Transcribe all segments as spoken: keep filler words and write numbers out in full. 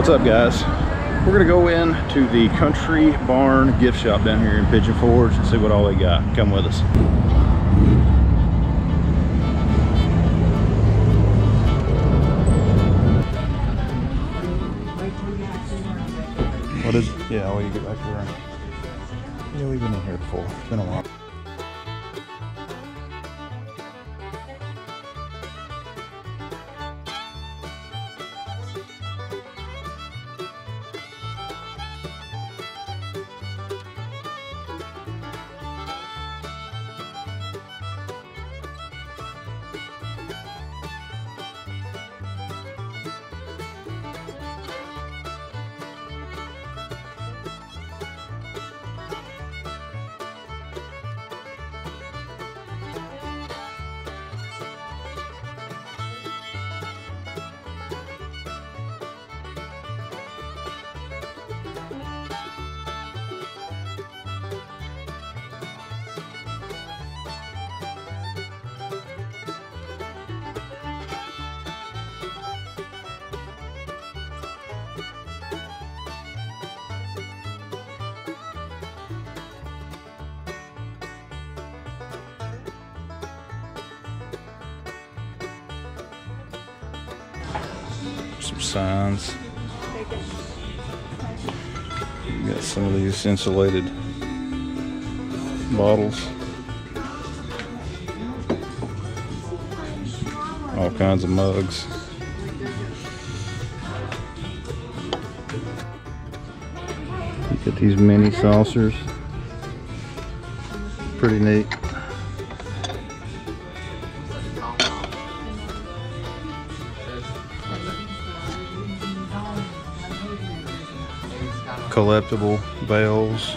What's up, guys? We're gonna go into the Country Barn gift shop down here in Pigeon Forge and see what all they got. Come with us. What is it? Yeah, I'll let you get back there. Yeah, we've been in here before. It's been a while. Some signs. You got some of these insulated bottles. All kinds of mugs. You get these mini saucers. Pretty neat. Collectible bales.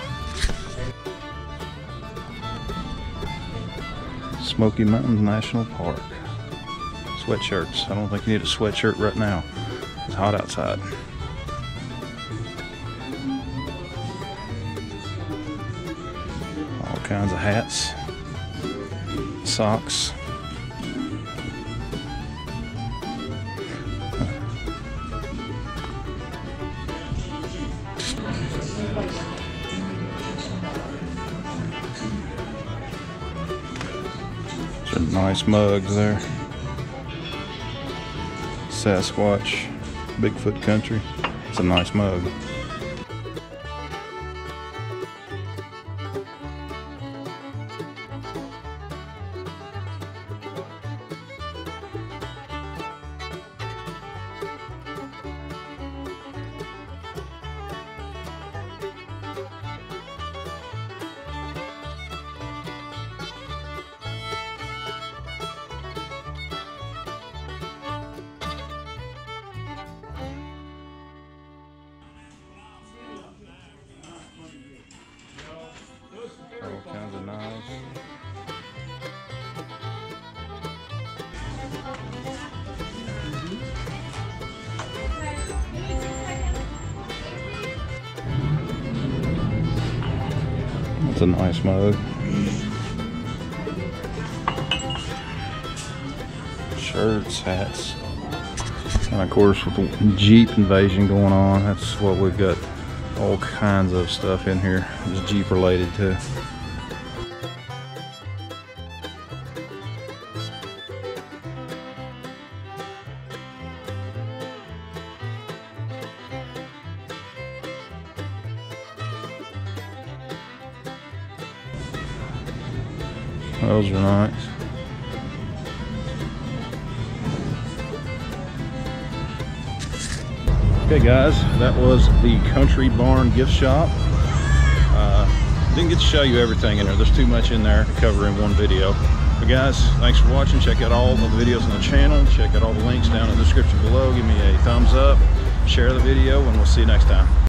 Smoky Mountains National Park. Sweatshirts. I don't think you need a sweatshirt right now. It's hot outside. All kinds of hats. Socks. Some nice mugs there. Sasquatch, Bigfoot Country. It's a nice mug. All kinds of knives. That's a nice mug. Shirts, hats. And of course with the Jeep invasion going on, that's what we've got. All kinds of stuff in here is Jeep related too. Those are nice. Okay guys, that was the Country Barn gift shop. Uh, didn't get to show you everything in there. There's too much in there to cover in one video. But guys, thanks for watching. Check out all the videos on the channel. Check out all the links down in the description below. Give me a thumbs up, share the video, and we'll see you next time.